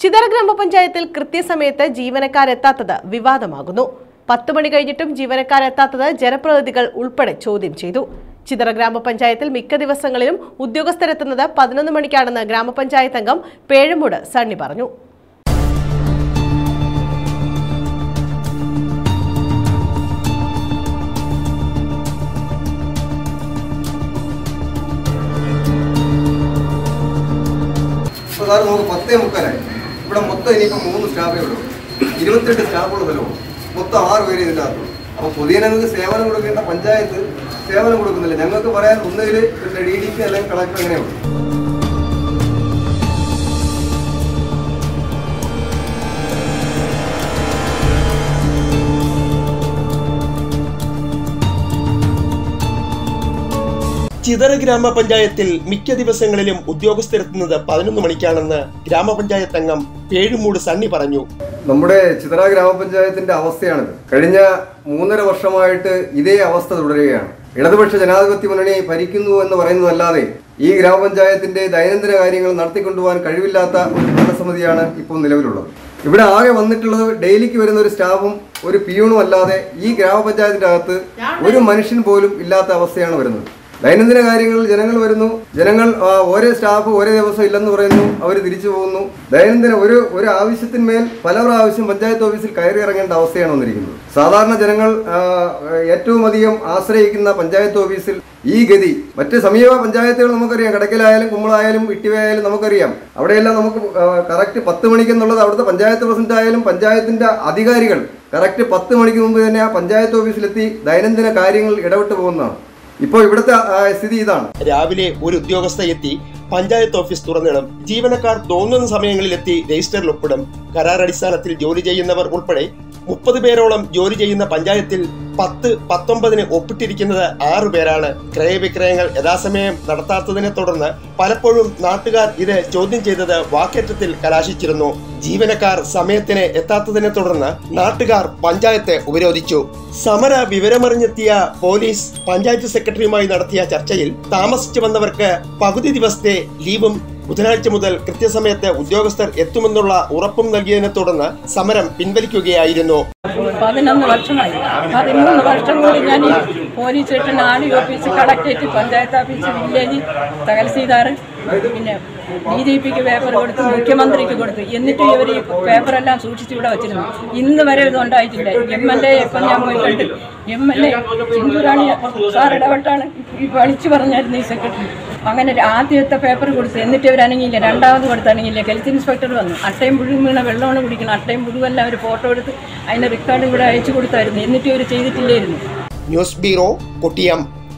ചിതറ ഗ്രാമപഞ്ചായത്തിൽ കൃത്യസമയത്ത് ജീവനക്കാരെത്താത്തത് വിവാദമാകുന്നു. 10 മണി കഴിഞ്ഞിട്ടും ജീവനക്കാരെത്താത്തത് ജനപ്രതിനിധികൾ ഉൾപ്പെടെ ചോദ്യം ചെയ്തു. ചിതറ ഗ്രാമപഞ്ചായത്തിൽ മിക്ക ദിവസങ്ങളിലും ഉദ്യോഗസ്ഥരെത്തുന്നത് 11 മണിക്കാണെന്ന് ഗ്രാമപഞ്ചായത്ത് അംഗം പേഴുമൂട് സണ്ണി പറഞ്ഞു. നമുക്ക് 10:30 ഇവിടെ മൊത്തം ഇനിയിപ്പോൾ 3 സ്റ്റാഫേ ഉള്ളൂ. 28 സ്റ്റാഫുകൾ വരും. മൊത്തം 6 പേര് ഇതിനകത്ത്. അപ്പോൾ പൊതുജനങ്ങൾക്ക് സേവനം കൊടുക്കേണ്ട പഞ്ചായത്ത് സേവനം കൊടുക്കുന്നില്ല. ഞങ്ങൾക്ക് പറയാൻ ഒന്നുകിൽ DDC അല്ലെങ്കിൽ കളക്ടർ അങ്ങനെയുള്ളൂ. ചിതറ ഗ്രാമപഞ്ചായത്തിൽ മിക്ക ദിവസങ്ങളിലും ഉദ്യോഗസ്ഥരെത്തുന്നത് 11 മണിക്കാണെന്ന് ഗ്രാമപഞ്ചായത്ത് അംഗം പേഴുമൂട് സണ്ണി പറഞ്ഞു. നമ്മുടെ ചിതറ ഗ്രാമപഞ്ചായത്തിന്റെ അവസ്ഥയാണിത്. കഴിഞ്ഞ 3.5 വർഷമായിട്ട് ഇതേ അവസ്ഥ തുടരുകയാണ്. ഇടതുപക്ഷ ജനാധിപത്യ മുന്നണി ഭരിക്കുന്നു എന്ന് പറയുന്നതല്ലാതെ ഈ ഗ്രാമപഞ്ചായത്തിന്റെ ദൈനംദിന കാര്യങ്ങൾ നടത്തിക്കൊണ്ടുപോകാൻ കഴിവില്ലാത്ത ഒരു ഭരണസമിതിയാണ് ഇപ്പോൾ നിലവിലുള്ളത്. ഇവിടെ ആകെ വന്നിട്ടുള്ളത് ഡെയിലിക്ക് വരുന്ന ഒരു സ്റ്റാഫും ഒരു പിയൂണും അല്ലാതെ ഈ ഗ്രാമപഞ്ചായത്തിന്റെ അകത്ത് ഒരു മനുഷ്യൻ പോലും ഇല്ലാത്ത അവസ്ഥയാണ് വരുന്നത്. ദൈനംദിന കാര്യങ്ങളിൽ ജനങ്ങൾ വരുന്നു. ജനങ്ങൾ ഓരോ സ്റ്റാഫ് ഓരോ ദിവസം ഇല്ലെന്ന് പറയുന്നു. അവർ തിരിച്ചു പോകുന്നു. ദൈനംദിന ഒരു ആവശ്യത്തിന്മേൽ പല പ്രാവശ്യം പഞ്ചായത്ത് ഓഫീസിൽ കയറി ഇറങ്ങേണ്ട അവസ്ഥയാണ് വന്നിരിക്കുന്നത്. സാധാരണ ജനങ്ങൾ ഏറ്റവും അധികം ആശ്രയിക്കുന്ന പഞ്ചായത്ത് ഓഫീസിൽ ഈ ഗതി മറ്റ് സമീപ പഞ്ചായത്തുകൾ നമുക്കറിയാം. കടക്കലായാലും കുമ്മളായാലും ഇട്ടിവയായാലും നമുക്കറിയാം. അവിടെയെല്ലാം നമുക്ക് കറക്റ്റ് 10 മണിക്ക് എന്നുള്ളത് അവിടുത്തെ പഞ്ചായത്ത് പ്രസിഡന്റ് ആയാലും പഞ്ചായത്തിന്റെ അധികാരികൾ കറക്റ്റ് 10 മണിക്ക് മുമ്പ് തന്നെ ആ പഞ്ചായത്ത് ഓഫീസിലെത്തി ദൈനംദിന കാര്യങ്ങൾ ഇടപെട്ട് പോകുന്നതാണ്. ഇപ്പോൾ ഇവിടുത്തെ സ്ഥിതി ഇതാണ്. രാവിലെ ഒരു ഉദ്യോഗസ്ഥ എത്തി പഞ്ചായത്ത് ഓഫീസ് തുറന്നിടും. ജീവനക്കാർ തോന്നുന്ന സമയങ്ങളിൽ എത്തി രജിസ്റ്ററിൽ ഒപ്പിടും. കരാർ അടിസ്ഥാനത്തിൽ ജോലി ചെയ്യുന്നവർ ഉൾപ്പെടെ 30 പേരോളം ജോലി ചെയ്യുന്ന പഞ്ചായത്തിൽ 10-19 ഒപ്പിട്ടിരിക്കുന്നത് 6 പേരാണ്. ക്രയവിക്രയങ്ങൾ യഥാസമയം നടത്താത്തതിനെ തുടർന്ന് പലപ്പോഴും നാട്ടുകാർ ഇത് ചോദ്യം ചെയ്തത് വാക്കേറ്റത്തിൽ കലാശിച്ചിരുന്നു. ജീവനക്കാർ സമയത്തിന് എത്താത്തതിനെ തുടർന്ന് നാട്ടുകാർ പഞ്ചായത്ത് ഉപരോധിച്ചു. സമര വിവരമറിഞ്ഞെത്തിയ പോലീസ് പഞ്ചായത്ത് സെക്രട്ടറിയുമായി നടത്തിയ ചർച്ചയിൽ താമസിച്ചു വന്നവർക്ക് പകുതി ദിവസത്തെ ലീവും ബുധനാഴ്ച മുതൽ കൃത്യസമയത്ത് ഉദ്യോഗസ്ഥർ എത്തുമെന്നുള്ള ഉറപ്പും നൽകിയതിനെ തുടർന്ന് സമരം പിൻവലിക്കുകയായിരുന്നു. 11 വർഷമായി. 13 വർഷം കൂടി ഞാൻ police station, RD office, collectorate, panchayat office, village, tahsildar, പിന്നെ DGPക്ക് പേപ്പർ കൊടുത്തു, മുഖ്യമന്ത്രിക്ക് കൊടുത്തു. എന്നിട്ടും ഇവർ ഈ പേപ്പറെല്ലാം സൂക്ഷിച്ച് ഇവിടെ വെച്ചിരുന്നു. ഇന്ന് വരെ ഇതുണ്ടായിട്ടില്ല. MLA എപ്പം ഞാൻ പോയി കണ്ട് MLA ചിന്തൂരാണി സാർ ഇടപെട്ടാണ് വിളിച്ചു പറഞ്ഞായിരുന്നു ഈ സെക്രട്ടറി. അങ്ങനെ ആദ്യത്തെ പേപ്പർ കൊടുത്തു. എന്നിട്ട് ഇവരനങ്ങിയില്ല. രണ്ടാമത് കൊടുത്തനങ്ങിയില്ല. ഹെൽത്ത് ഇൻസ്പെക്ടർ വന്നു. അട്ടയും പുഴുവും വീണ വെള്ളമാണ് കുടിക്കണം. അട്ടയും പുഴുവെല്ലാം അവർ ഫോട്ടോ എടുത്ത് അതിൻ്റെ റെക്കോർഡ് ഇവിടെ അയച്ചു കൊടുത്തായിരുന്നു. എന്നിട്ടും ഇവർ ചെയ്തിട്ടില്ലായിരുന്നു. News bureau, Kottiyam.